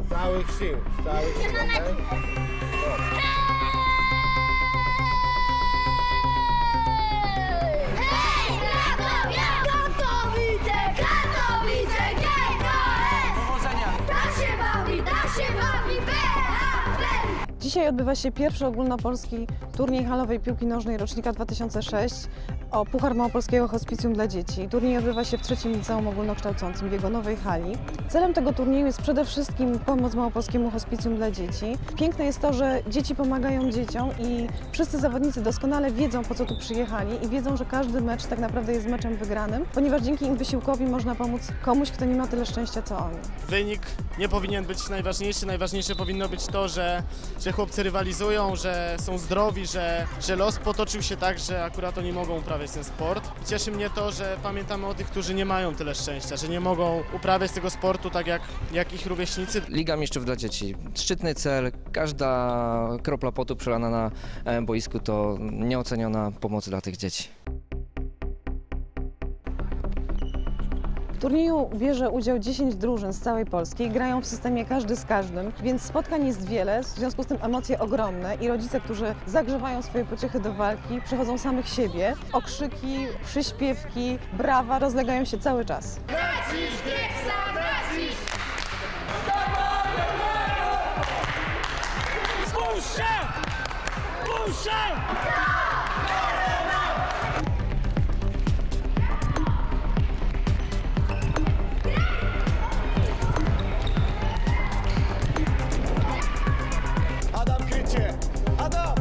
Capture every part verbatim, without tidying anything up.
Z całych sił, z całych sił, okej? Hej, Krakowie! Katowice, Katowice, G K S! Powodzenia! Tak się bawi, tak się bawi, B A P! Dzisiaj odbywa się pierwszy ogólnopolski turniej halowej piłki nożnej rocznika dwa tysiące szóstego o Puchar Małopolskiego Hospicjum dla Dzieci. Turniej odbywa się w trzecim liceum ogólnokształcącym w jego nowej hali. Celem tego turnieju jest przede wszystkim pomoc Małopolskiemu Hospicjum dla Dzieci. Piękne jest to, że dzieci pomagają dzieciom i wszyscy zawodnicy doskonale wiedzą, po co tu przyjechali i wiedzą, że każdy mecz tak naprawdę jest meczem wygranym, ponieważ dzięki im wysiłkowi można pomóc komuś, kto nie ma tyle szczęścia, co oni. Wynik nie powinien być najważniejszy. Najważniejsze powinno być to, że, że chłopcy rywalizują, że są zdrowi, że, że los potoczył się tak, że akurat oni mogą uprawiać ten sport. I cieszy mnie to, że pamiętamy o tych, którzy nie mają tyle szczęścia, że nie mogą uprawiać tego sportu tak jak, jak ich rówieśnicy. Liga Mistrzów dla Dzieci. Szczytny cel, każda kropla potu przelana na boisku to nieoceniona pomoc dla tych dzieci. W turnieju bierze udział dziesięć drużyn z całej Polski, grają w systemie każdy z każdym, więc spotkań jest wiele, w związku z tym emocje ogromne i rodzice, którzy zagrzewają swoje pociechy do walki, przychodzą samych siebie. Okrzyki, przyśpiewki, brawa rozlegają się cały czas. Bracisz, Gieksa, bracisz! Puszczę! Puszczę! Adam, krycie! Adam!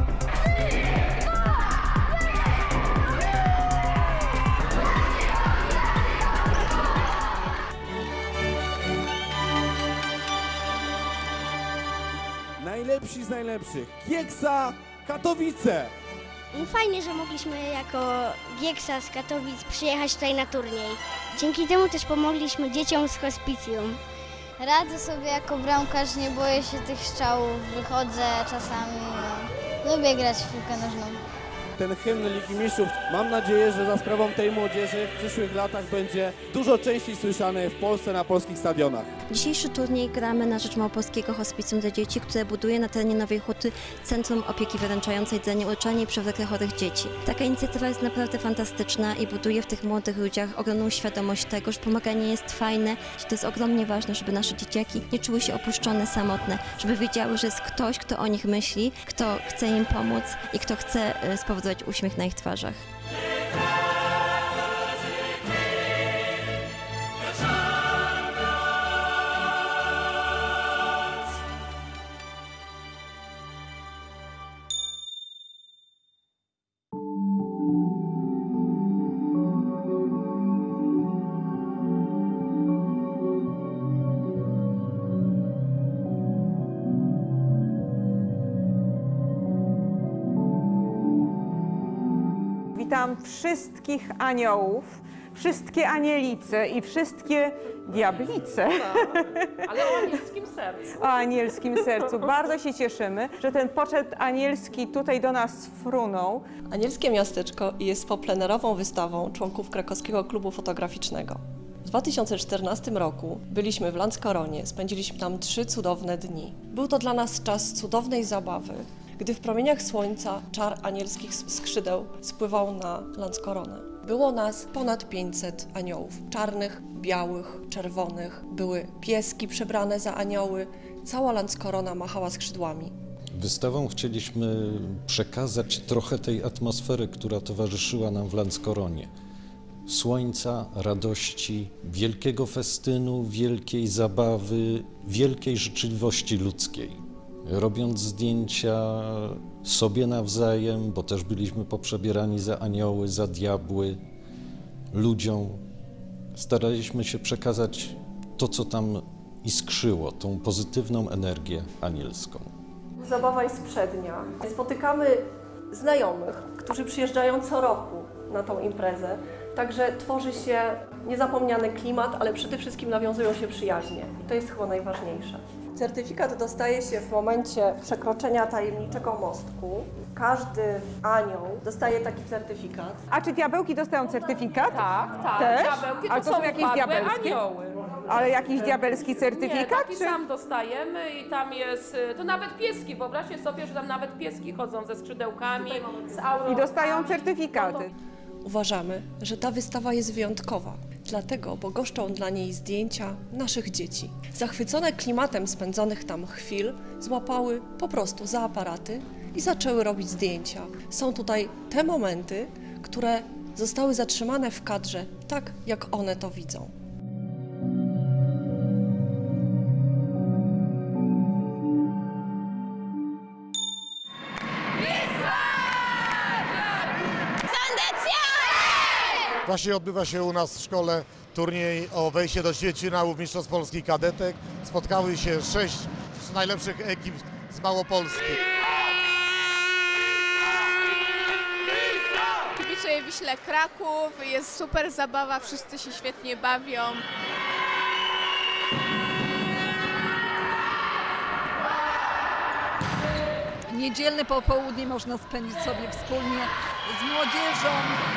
Najlepsi z najlepszych. Gieksa Katowice! Fajnie, że mogliśmy jako Gieksa z Katowic przyjechać tutaj na turniej. Dzięki temu też pomogliśmy dzieciom z hospicjum. Radzę sobie jako bramkarz, nie boję się tych strzałów, wychodzę czasami. No. Lubię grać w piłkę nożną. Ten hymn Ligi Mistrzów, mam nadzieję, że za sprawą tej młodzieży w przyszłych latach będzie dużo częściej słyszany w Polsce na polskich stadionach. Dzisiejszy turniej gramy na rzecz Małopolskiego Hospicjum dla Dzieci, które buduje na terenie Nowej Huty Centrum Opieki Wyręczającej dla Nieuleczalnie i Przewlekle Chorych Dzieci. Taka inicjatywa jest naprawdę fantastyczna i buduje w tych młodych ludziach ogromną świadomość tego, że pomaganie jest fajne, że to jest ogromnie ważne, żeby nasze dzieciaki nie czuły się opuszczone, samotne, żeby wiedziały, że jest ktoś, kto o nich myśli, kto chce im pomóc i kto chce spowodować uśmiech na ich twarzach. Witam wszystkich aniołów, wszystkie anielice i wszystkie diablice. No, ale o anielskim sercu. O anielskim sercu. Bardzo się cieszymy, że ten poczet anielski tutaj do nas frunął. Anielskie Miasteczko jest poplenerową wystawą członków Krakowskiego Klubu Fotograficznego. W dwa tysiące czternastym roku byliśmy w Lanskoronie, spędziliśmy tam trzy cudowne dni. Był to dla nas czas cudownej zabawy, gdy w promieniach słońca czar anielskich skrzydeł spływał na Lanskoronę. Było nas ponad pięćset aniołów, czarnych, białych, czerwonych. Były pieski przebrane za anioły, cała Lanskorona machała skrzydłami. Wystawą chcieliśmy przekazać trochę tej atmosfery, która towarzyszyła nam w Lanskoronie. Słońca, radości, wielkiego festynu, wielkiej zabawy, wielkiej życzliwości ludzkiej. Robiąc zdjęcia sobie nawzajem, bo też byliśmy poprzebierani za anioły, za diabły, ludziom, staraliśmy się przekazać to, co tam iskrzyło, tą pozytywną energię anielską. Zabawa jest przednia. Spotykamy znajomych, którzy przyjeżdżają co roku na tą imprezę, także tworzy się niezapomniany klimat, ale przede wszystkim nawiązują się przyjaźnie i to jest chyba najważniejsze. Certyfikat dostaje się w momencie przekroczenia tajemniczego mostku. Każdy anioł dostaje taki certyfikat. A czy diabełki dostają certyfikat? Tak, tak. Też? Diabełki to A to są są jakieś upadłe diabelskie? anioły. Ale jakiś diabelski Nie, certyfikat? taki sam dostajemy i tam jest, to nawet pieski, wyobraźcie sobie, że tam nawet pieski chodzą ze skrzydełkami, z aurą. I dostają certyfikaty. Uważamy, że ta wystawa jest wyjątkowa, dlatego, bo goszczą dla niej zdjęcia naszych dzieci. Zachwycone klimatem spędzonych tam chwil, złapały po prostu za aparaty i zaczęły robić zdjęcia. Są tutaj te momenty, które zostały zatrzymane w kadrze tak, jak one to widzą. Właśnie odbywa się u nas w szkole turniej o wejście do ćwierćfinałów Mistrzostw Polski Kadetek. Spotkały się sześć z najlepszych ekip z Małopolski. Kibicuję Wiśle Kraków, jest super zabawa, wszyscy się świetnie bawią. Niedzielne popołudnie można spędzić sobie wspólnie z młodzieżą.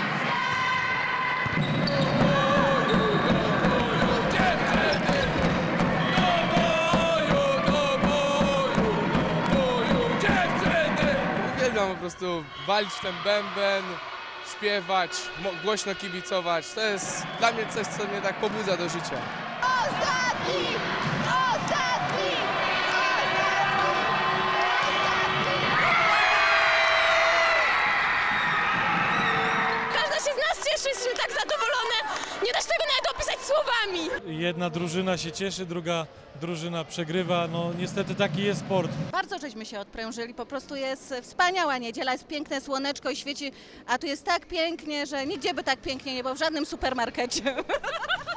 Uwielbiam po prostu walić w ten bęben, śpiewać, głośno kibicować. To jest dla mnie coś, co mnie tak pobudza do życia. Ostatni! Ostatni! Każda się z nas cieszy, jesteśmy tak zadowolone, nie da się tego nawet opisać słowami. Jedna drużyna się cieszy, druga drużyna przegrywa. No niestety taki jest sport. Bardzo żeśmy się odprężyli, po prostu jest wspaniała niedziela, jest piękne słoneczko i świeci, a tu jest tak pięknie, że nigdzie by tak pięknie nie było, w żadnym supermarkecie.